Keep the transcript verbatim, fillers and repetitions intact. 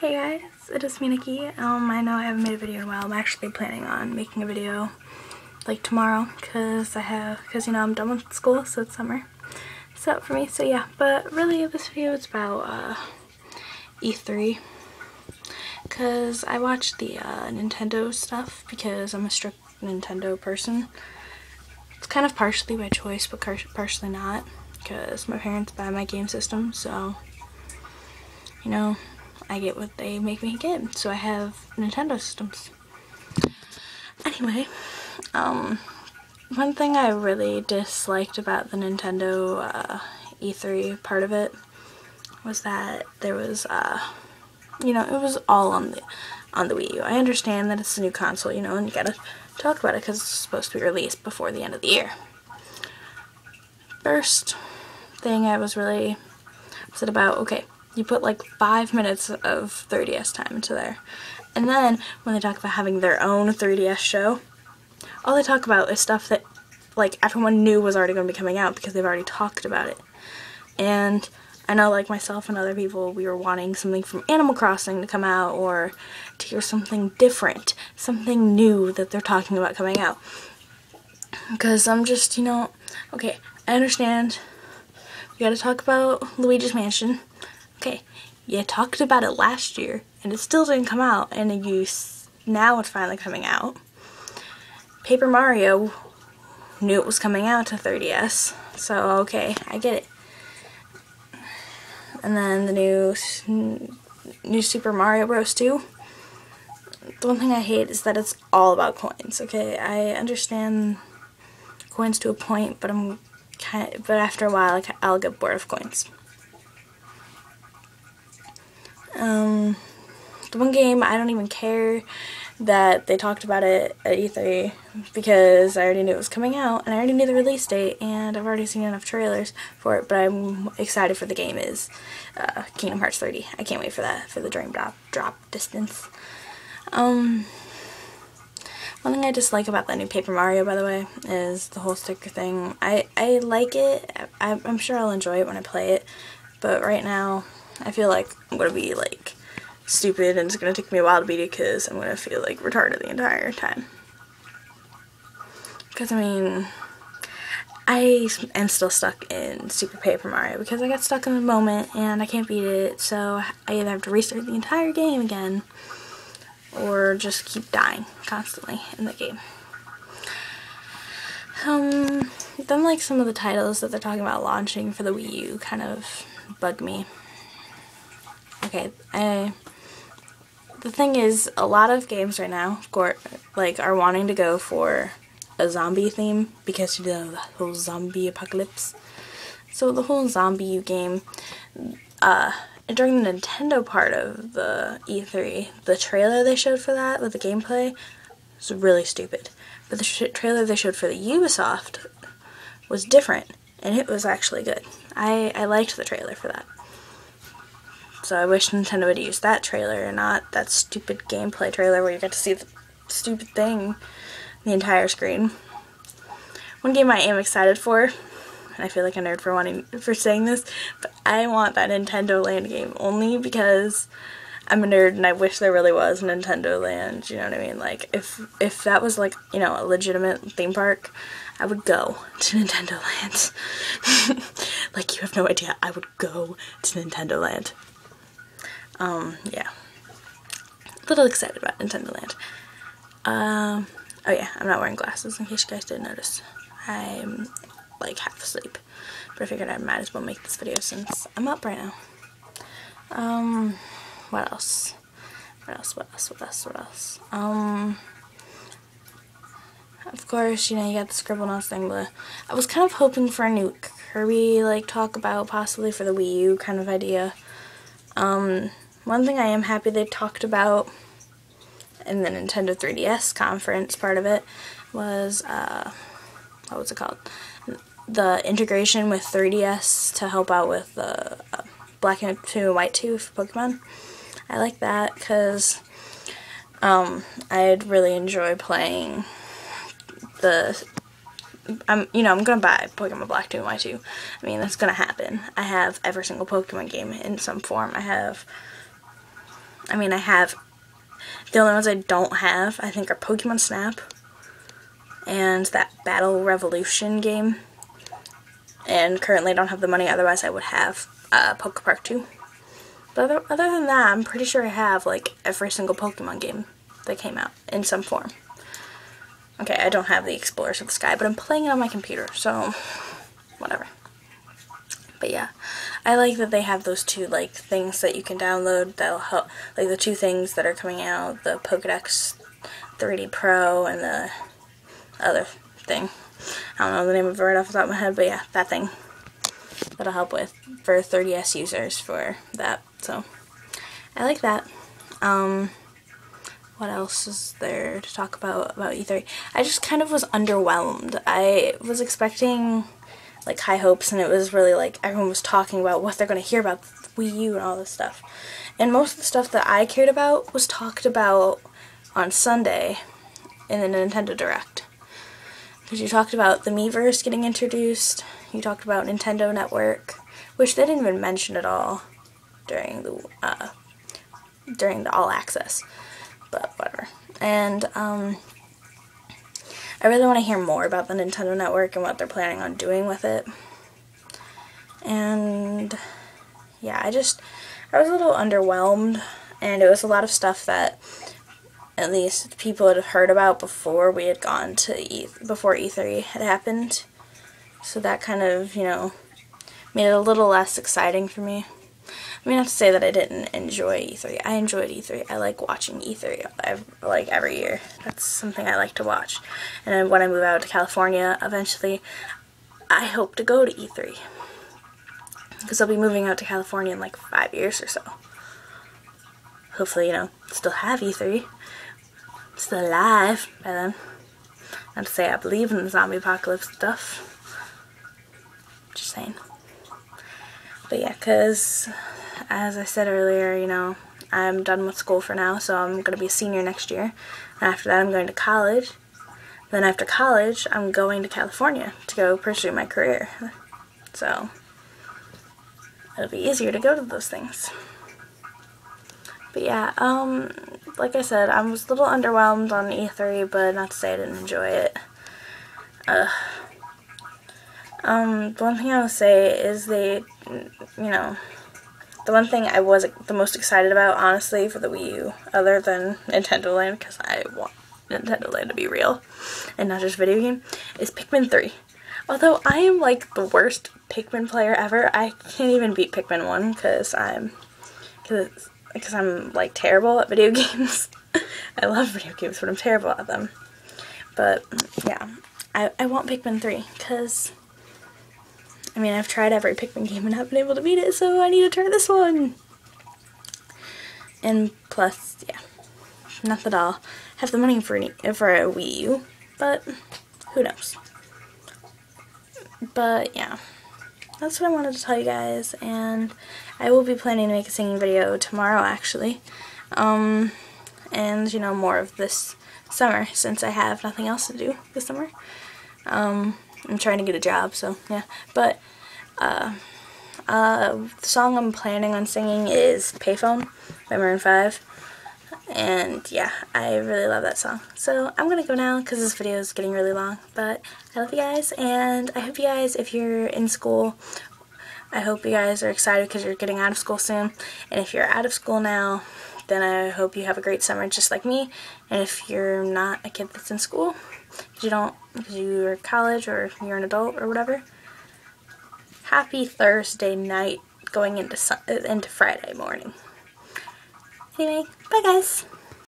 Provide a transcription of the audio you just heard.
Hey guys, it is me, Nikki. Um, I know I haven't made a video in a while. I'm actually planning on making a video like tomorrow because I have, because you know I'm done with school, so it's summer. So for me, so yeah. But really, this video is about uh, E three because I watched the uh, Nintendo stuff because I'm a strict Nintendo person. It's kind of partially by choice, but partially not because my parents buy my game system, so you know. I get what they make me get, so I have Nintendo systems. Anyway, um, one thing I really disliked about the Nintendo uh, E three part of it was that there was, uh, you know, it was all on the on the Wii U. I understand that it's a new console, you know, and you gotta talk about it because it's supposed to be released before the end of the year. First thing I was really upset about, okay, you put like five minutes of three D S time into there. And then when they talk about having their own three D S show, all they talk about is stuff that like everyone knew was already going to be coming out because they've already talked about it. And I know like myself and other people, we were wanting something from Animal Crossing to come out or to hear something different, something new that they're talking about coming out. Because I'm just, you know, okay, I understand. We gotta talk about Luigi's Mansion. Okay, you talked about it last year, and it still didn't come out, and you now it's finally coming out. Paper Mario knew it was coming out to three D S, so okay, I get it. And then the new new Super Mario Bros. two. The one thing I hate is that it's all about coins. Okay, I understand coins to a point, but I'm kind of, but after a while, I'll get bored of coins. Um, the one game, I don't even care that they talked about it at E three because I already knew it was coming out and I already knew the release date and I've already seen enough trailers for it, but I'm excited for the game is uh, Kingdom Hearts three D. I can't wait for that, for the Dream Drop, drop distance. Um, one thing I dislike about that new Paper Mario, by the way, is the whole sticker thing. I, I like it. I, I'm sure I'll enjoy it when I play it, but right now I feel like I'm going to be, like, stupid and it's going to take me a while to beat it because I'm going to feel, like, retarded the entire time. Because, I mean, I am still stuck in Super Paper Mario because I got stuck in the moment and I can't beat it, so I either have to restart the entire game again or just keep dying constantly in the game. Um, then, like, some of the titles that they're talking about launching for the Wii U kind of bug me. Okay, I, the thing is, a lot of games right now, of course, like, are wanting to go for a zombie theme because you know the whole zombie apocalypse. So the whole zombie game, uh, during the Nintendo part of the E three, the trailer they showed for that with the gameplay was really stupid. But the sh trailer they showed for the Ubisoft was different, and it was actually good. I, I liked the trailer for that. So I wish Nintendo would use that trailer and not that stupid gameplay trailer where you get to see the stupid thing the entire screen. One game I am excited for, and I feel like a nerd for wanting for saying this, but I want that Nintendo Land game only because I'm a nerd and I wish there really was Nintendo Land, you know what I mean? Like, if if that was like, you know, a legitimate theme park, I would go to Nintendo Land. Like, you have no idea, I would go to Nintendo Land. Um, yeah. A little excited about Nintendo Land. Um, oh yeah, I'm not wearing glasses in case you guys didn't notice. I'm, like, half asleep. But I figured I might as well make this video since I'm up right now. Um, what else? What else, what else, what else, what else? Um, of course, you know, you got the Scribblenauts thing, but I was kind of hoping for a new Kirby, like, talk about possibly for the Wii U kind of idea. Um, one thing I am happy they talked about in the Nintendo three D S conference part of it was, uh, what was it called? The integration with three D S to help out with the uh, Black and White two for Pokemon. I like that because um, I'd really enjoy playing the, I'm, you know, I'm gonna buy Pokemon Black two and White two. I mean, that's gonna happen. I have every single Pokemon game in some form. I have I mean, I have, the only ones I don't have, I think, are Pokemon Snap and that Battle Revolution game. And currently I don't have the money, otherwise I would have uh, Poke Park two. But other, other than that, I'm pretty sure I have, like, every single Pokemon game that came out in some form. Okay, I don't have the Explorers of the Sky, but I'm playing it on my computer, so whatever. But yeah, I like that they have those two, like, things that you can download that'll help, like, the two things that are coming out, the Pokédex three D Pro and the other thing. I don't know the name of it right off the top of my head, but yeah, that thing. That'll help with, for three D S users for that, so I like that. Um, what else is there to talk about, about E three? I just kind of was underwhelmed. I was expecting, like, high hopes, and it was really, like, everyone was talking about what they're going to hear about Wii U and all this stuff. And most of the stuff that I cared about was talked about on Sunday in the Nintendo Direct. Because you talked about the Miiverse getting introduced, you talked about Nintendo Network, which they didn't even mention at all during the, uh, during the All Access, but whatever. And, um, I really want to hear more about the Nintendo Network and what they're planning on doing with it. And yeah, I just, I was a little underwhelmed, and it was a lot of stuff that at least people had heard about before we had gone to E, before E three had happened. So that kind of, you know, made it a little less exciting for me. I mean, not to say that I didn't enjoy E three. I enjoyed E three. I like watching E three, like, every year. That's something I like to watch. And then when I move out to California, eventually, I hope to go to E three. Because I'll be moving out to California in, like, five years or so. Hopefully, you know, still have E three. Still alive by then. Not to say I believe in the zombie apocalypse stuff. Just saying. But yeah, because, as I said earlier, you know, I'm done with school for now, so I'm going to be a senior next year. And after that, I'm going to college. Then after college, I'm going to California to go pursue my career. So, it'll be easier to go to those things. But yeah, um, like I said, I was a little underwhelmed on E three, but not to say I didn't enjoy it. Uh, um, the one thing I will say is they, you know, the one thing I was the most excited about, honestly, for the Wii U, other than Nintendo Land, because I want Nintendo Land to be real, and not just video game, is Pikmin three. Although I am, like, the worst Pikmin player ever, I can't even beat Pikmin one, because I'm, because because I'm, like, terrible at video games. I love video games, but I'm terrible at them. But, yeah, I, I want Pikmin three, because, I mean, I've tried every Pikmin game and haven't been able to beat it, so I need to try this one. And plus, yeah, not that I'll have the money for, any, for a Wii U, but who knows. But, yeah, that's what I wanted to tell you guys, and I will be planning to make a singing video tomorrow, actually, um, and, you know, more of this summer, since I have nothing else to do this summer. Um, I'm trying to get a job, so, yeah, but, uh, uh, the song I'm planning on singing is Payphone by Maroon five, and, yeah, I really love that song. So, I'm gonna go now, because this video is getting really long, but I love you guys, and I hope you guys, if you're in school, I hope you guys are excited because you're getting out of school soon, and if you're out of school now, then I hope you have a great summer just like me, and if you're not a kid that's in school, because you don't, because you're at college, or you're an adult, or whatever, happy Thursday night going into, into Friday morning. Anyway, bye guys!